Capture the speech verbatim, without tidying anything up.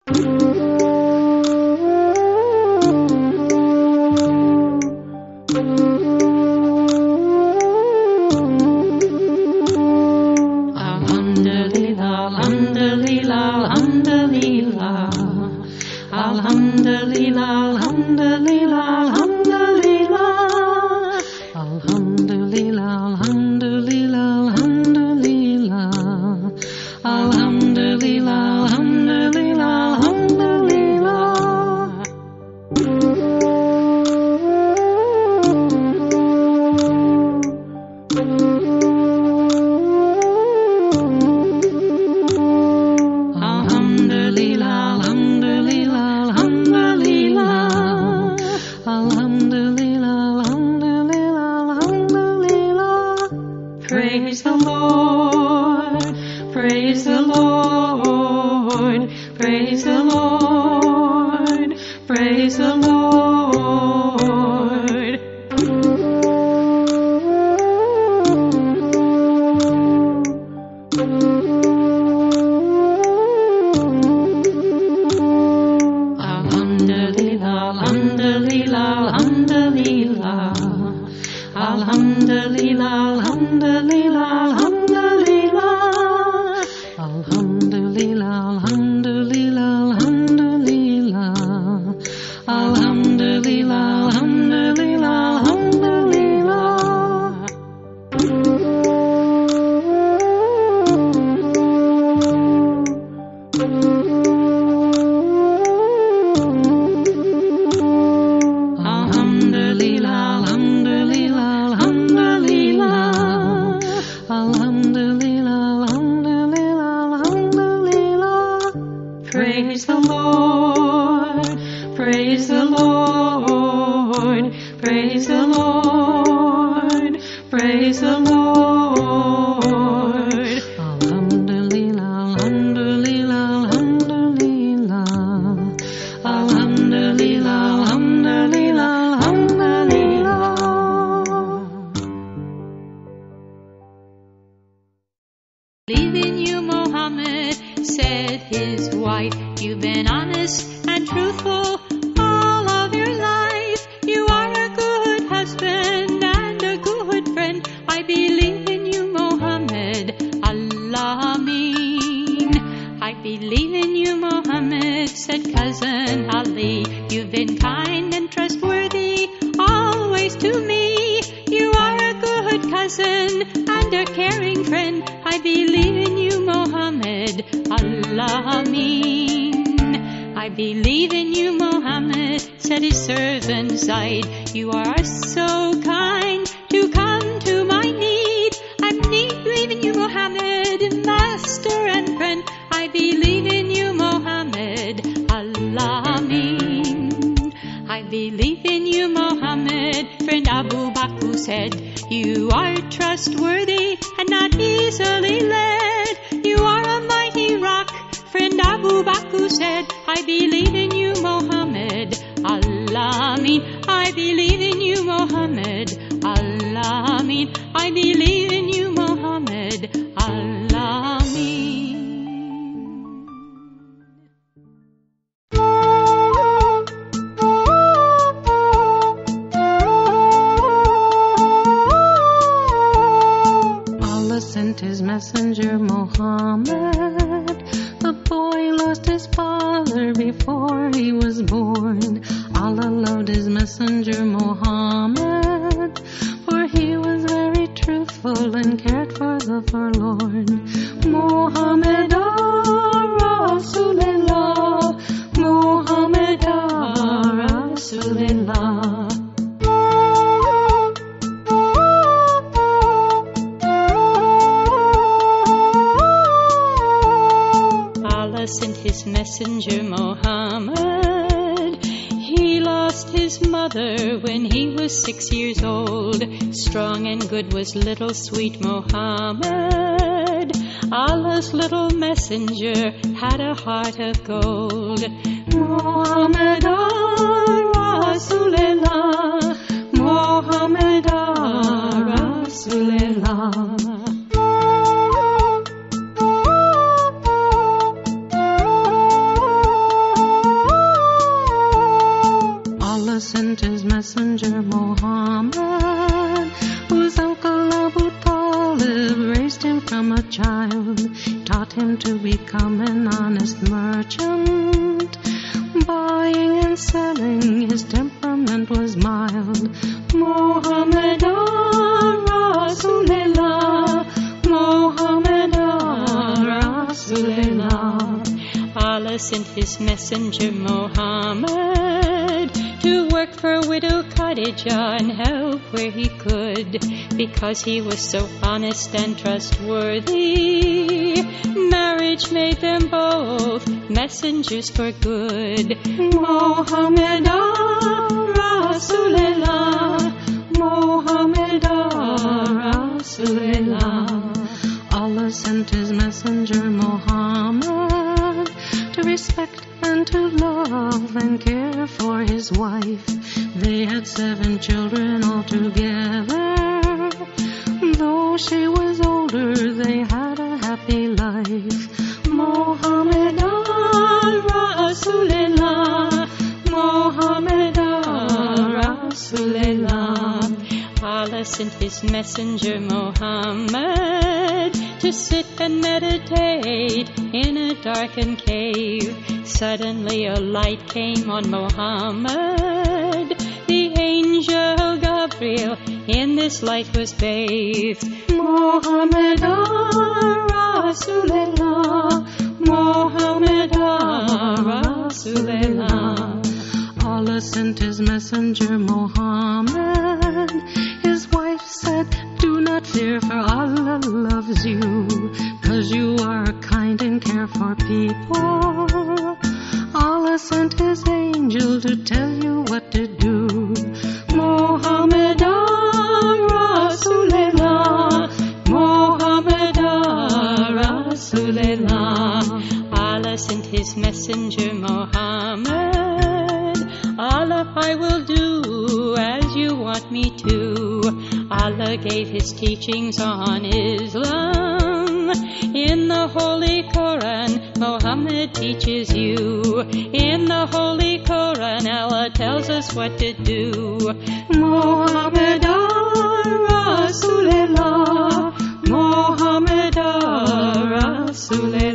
Little sweet Muhammad, Allah's little messenger, had a heart of gold. Muhammad Rasulullah, Muhammad Rasulullah. merchant. Buying and selling, his temperament was mild. Mohammed Rasulullah, Mohammed Rasulullah. Allah sent his messenger Muhammad to work for widow Khadijah and help where he could, because he was so honest and trustworthy. Marriage made them both messengers for good. Mohammed Rasulullah, Mohammed Rasulullah. Allah sent his messenger Muhammad to respect and to love and care for his wife. They had seven children altogether. Though she was older, they had a happy life. Mohammed Rasulullah, Mohammed Rasulullah. Allah sent his messenger Muhammad to sit and meditate in a darkened cave. Suddenly a light came on Muhammad. The angel Gabriel in this light was bathed. Mohammed Rasulullah, Mohammed Rasulullah. Allah sent his messenger Muhammad. His wife said, do not fear, for Allah loves you, 'cause you are kind and care for people. Allah sent his angel to tell you what to do. Mohammed Rasulullah, Mohammed Rasulullah. Allah sent his messenger Muhammad. Allah, I will do as you want me to. Allah gave his teachings on Islam. In the Holy Quran, Muhammad teaches you. In the Holy Quran, Allah tells us what to do. Mohammed Rasulullah, Mohammed Rasulullah.